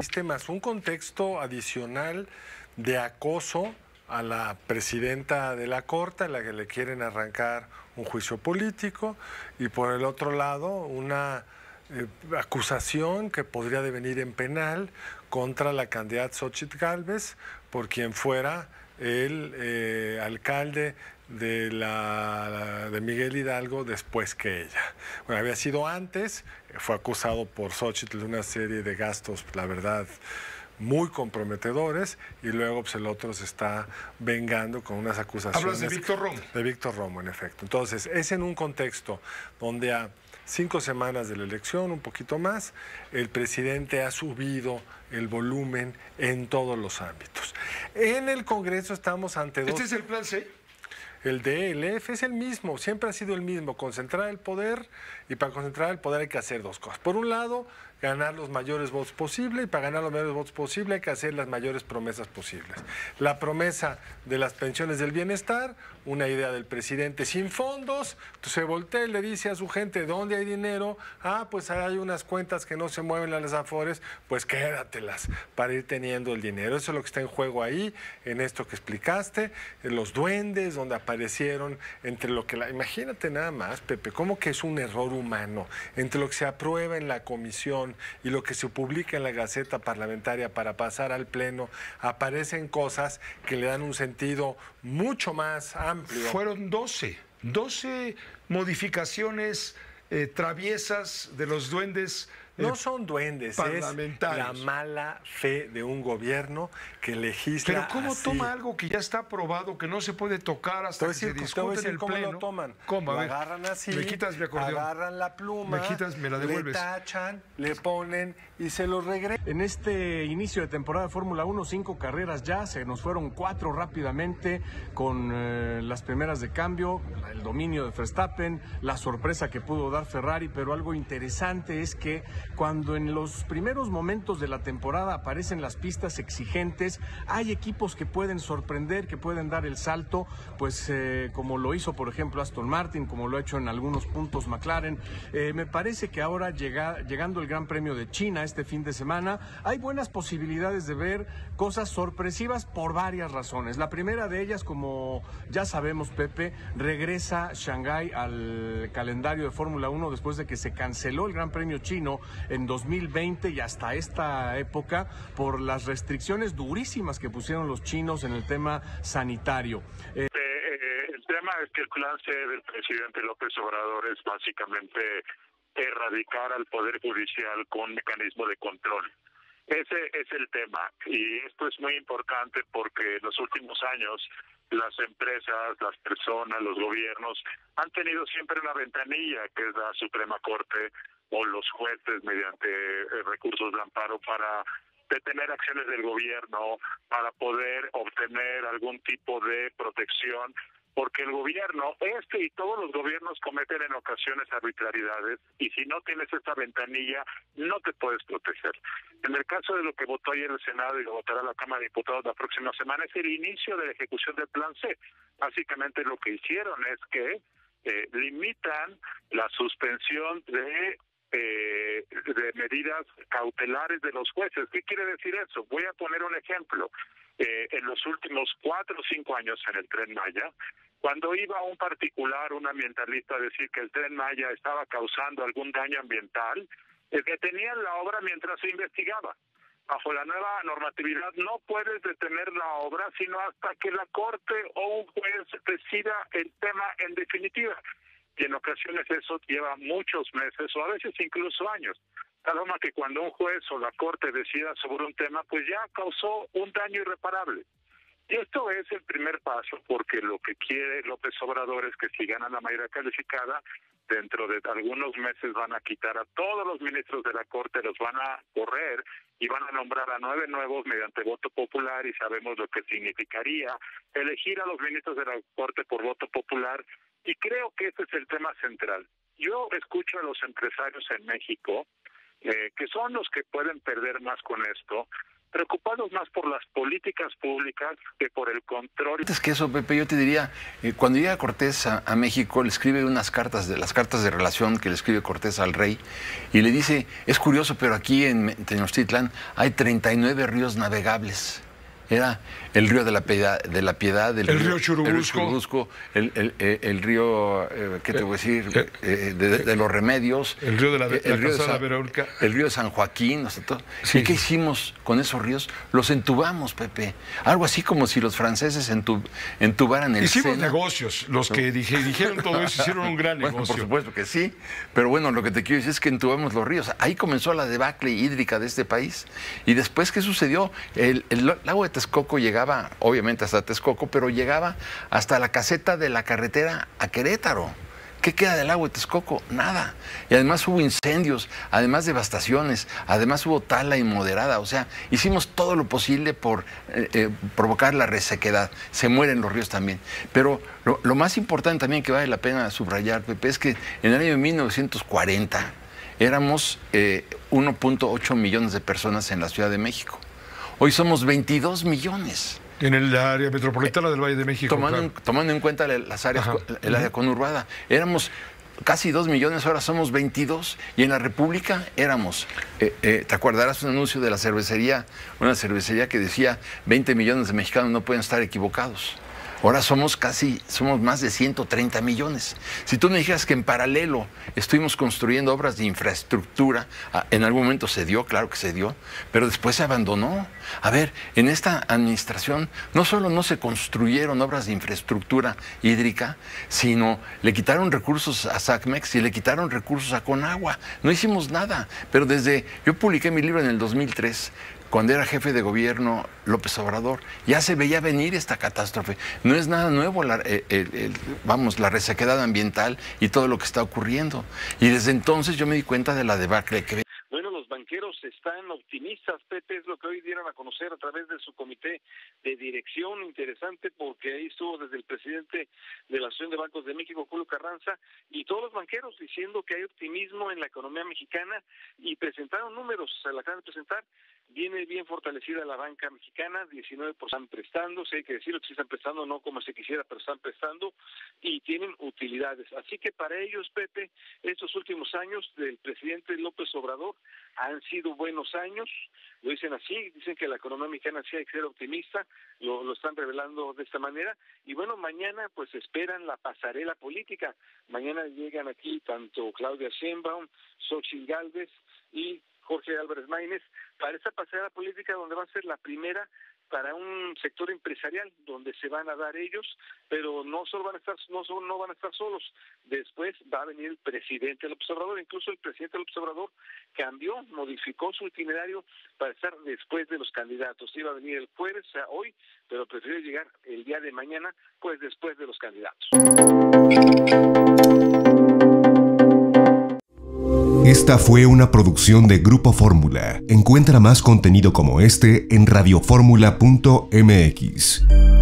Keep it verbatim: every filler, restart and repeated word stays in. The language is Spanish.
existe más un contexto adicional de acoso a la presidenta de la Corte, a la que le quieren arrancar un juicio político, y por el otro lado una eh, acusación que podría devenir en penal contra la candidata Xóchitl Gálvez, por quien fuera el eh, alcalde de, la, de Miguel Hidalgo después que ella. Bueno, había sido antes, fue acusado por Xóchitl de una serie de gastos, la verdad, muy comprometedores, y luego pues, el otro se está vengando con unas acusaciones. Hablas de Víctor Romo. De Víctor Romo, en efecto. Entonces, es en un contexto donde a cinco semanas de la elección, un poquito más, el presidente ha subido el volumen en todos los ámbitos. En el Congreso estamos ante dos... ¿Este es el plan C? El D L F es el mismo, siempre ha sido el mismo, concentrar el poder, y para concentrar el poder hay que hacer dos cosas. Por un lado, ganar los mayores votos posibles, y para ganar los mayores votos posibles hay que hacer las mayores promesas posibles. La promesa de las pensiones del bienestar, una idea del presidente sin fondos, entonces se voltea y le dice a su gente, ¿dónde hay dinero? Ah, pues hay unas cuentas que no se mueven a las afores, pues quédatelas para ir teniendo el dinero. Eso es lo que está en juego ahí, en esto que explicaste, en los duendes, donde aparecieron entre lo que la... Imagínate nada más, Pepe, cómo que es un error humano, entre lo que se aprueba en la comisión y lo que se publica en la Gaceta Parlamentaria para pasar al Pleno, aparecen cosas que le dan un sentido mucho más amplio. Fueron doce, doce modificaciones eh, traviesas de los duendes. Eh, no son duendes, es la mala fe de un gobierno que legisla. Pero ¿cómo así? Toma algo que ya está aprobado, que no se puede tocar hasta que se discute en el ¿Cómo Pleno? lo toman? ¿Cómo? Lo agarran así, me quitas mi acordeón, agarran la pluma, me quitas, me la devuelves, le tachan, le ponen y se lo regresan. En este inicio de temporada de Fórmula uno, cinco carreras ya, se nos fueron cuatro rápidamente con eh, las primeras de cambio, el dominio de Verstappen, la sorpresa que pudo dar Ferrari, pero algo interesante es que cuando en los primeros momentos de la temporada aparecen las pistas exigentes, hay equipos que pueden sorprender, que pueden dar el salto, pues eh, como lo hizo por ejemplo Aston Martin, como lo ha hecho en algunos puntos McLaren. Eh, me parece que ahora llega, llegando el Gran Premio de China este fin de semana, hay buenas posibilidades de ver cosas sorpresivas por varias razones. La primera de ellas, como ya sabemos, Pepe, regresa Shanghái al calendario de Fórmula uno después de que se canceló el Gran Premio chino en dos mil veinte y hasta esta época por las restricciones durísimas que pusieron los chinos en el tema sanitario. Eh... El tema es que el plan C del presidente López Obrador es básicamente erradicar al Poder Judicial con un mecanismo de control. Ese es el tema, y esto es muy importante porque en los últimos años las empresas, las personas, los gobiernos han tenido siempre una ventanilla, que es la Suprema Corte o los jueces mediante recursos de amparo para detener acciones del gobierno, para poder obtener algún tipo de protección, porque el gobierno, este y todos los gobiernos cometen en ocasiones arbitrariedades, y si no tienes esta ventanilla, no te puedes proteger. En el caso de lo que votó ayer el Senado y lo votará la Cámara de Diputados la próxima semana, es el inicio de la ejecución del Plan C. Básicamente lo que hicieron es que eh, limitan la suspensión de Eh, de medidas cautelares de los jueces. ¿Qué quiere decir eso? Voy a poner un ejemplo. Eh, en los últimos cuatro o cinco años en el Tren Maya, cuando iba un particular, un ambientalista, a decir que el Tren Maya estaba causando algún daño ambiental, eh, detenían la obra mientras se investigaba. Bajo la nueva normatividad no puedes detener la obra sino hasta que la Corte o un juez decida el tema en definitiva. Y en ocasiones eso lleva muchos meses o a veces incluso años. Tal forma que cuando un juez o la Corte decida sobre un tema, pues ya causó un daño irreparable. Y esto es el primer paso, porque lo que quiere López Obrador es que si gana la mayoría calificada, dentro de algunos meses van a quitar a todos los ministros de la Corte, los van a correr y van a nombrar a nueve nuevos mediante voto popular, y sabemos lo que significaría elegir a los ministros de la Corte por voto popular. Y creo que ese es el tema central. Yo escucho a los empresarios en México, eh, que son los que pueden perder más con esto, preocupados más por las políticas públicas que por el control. Antes que eso, Pepe, yo te diría, eh, cuando llega Cortés a, a México, le escribe unas cartas, de las cartas de relación que le escribe Cortés al rey, y le dice, es curioso, pero aquí en Tenochtitlán hay treinta y nueve ríos navegables. Era el río de la Piedad, de la Piedad el, el río, río Churubusco, el, río Churubusco, el, el, el, el río, eh, ¿qué te voy a decir? Eh, eh, de, de los Remedios. El río de la, el, la río de San, Verulca, el río de San Joaquín. O sea, todo. Sí. ¿Y qué hicimos con esos ríos? Los entubamos, Pepe. Algo así como si los franceses entub, entubaran el Hicimos Sena. negocios. Los que dije, dijeron todo eso hicieron un gran bueno, negocio. Por supuesto que sí. Pero bueno, lo que te quiero decir es que entubamos los ríos. Ahí comenzó la debacle hídrica de este país. Y después, ¿qué sucedió? El, el, el lago de Texcoco llegaba, obviamente, hasta Texcoco, pero llegaba hasta la caseta de la carretera a Querétaro. ¿Qué queda del lago de Texcoco? Nada. Y además hubo incendios, además devastaciones, además hubo tala inmoderada. O sea, hicimos todo lo posible por eh, eh, provocar la resequedad. Se mueren los ríos también. Pero lo, lo más importante también que vale la pena subrayar, Pepe, es que en el año mil novecientos cuarenta éramos eh, uno punto ocho millones de personas en la Ciudad de México. Hoy somos veintidós millones. En el área metropolitana del Valle de México. Tomando, claro. en, tomando en cuenta las áreas, Ajá. el área conurbada. Éramos casi dos millones, ahora somos veintidós. Y en la República éramos, eh, eh, ¿te acordarás un anuncio de la cervecería? Una cervecería que decía veinte millones de mexicanos no pueden estar equivocados. Ahora somos casi, somos más de ciento treinta millones. Si tú me dijeras que en paralelo estuvimos construyendo obras de infraestructura, en algún momento se dio, claro que se dio, pero después se abandonó. A ver, en esta administración no solo no se construyeron obras de infraestructura hídrica, sino le quitaron recursos a SACMEX y le quitaron recursos a Conagua. No hicimos nada, pero desde, yo publiqué mi libro en el dos mil tres, cuando era jefe de gobierno López Obrador, ya se veía venir esta catástrofe. No es nada nuevo, la, el, el, vamos, la resequedad ambiental y todo lo que está ocurriendo. Y desde entonces yo me di cuenta de la debacle que... Bueno, los banqueros están optimistas, Pepe, es lo que hoy dieron a conocer a través de su comité de dirección. Interesante porque ahí estuvo desde el presidente de la Asociación de Bancos de México, Julio Carranza, y todos los banqueros diciendo que hay optimismo en la economía mexicana y presentaron números, se la acaban de presentar. Viene bien fortalecida la banca mexicana, diecinueve por ciento están prestando, sí hay que decirlo que sí están prestando, no como se quisiera, pero están prestando y tienen utilidades. Así que para ellos, Pepe, estos últimos años del presidente López Obrador han sido buenos años, lo dicen así, dicen que la economía mexicana sí hay que ser optimista, lo, lo están revelando de esta manera, y bueno, mañana pues esperan la pasarela política, mañana llegan aquí tanto Claudia Sheinbaum, Xóchitl Gálvez y Jorge Álvarez Maínez para esta pasarela política donde va a ser la primera para un sector empresarial donde se van a dar ellos, pero no solo van a estar no solo no van a estar solos. Después va a venir el presidente López Obrador, incluso el presidente López Obrador cambió, modificó su itinerario para estar después de los candidatos. Iba a venir el jueves, o sea, hoy, pero prefirió llegar el día de mañana, pues después de los candidatos. Esta fue una producción de Grupo Fórmula. Encuentra más contenido como este en radioformula punto m x.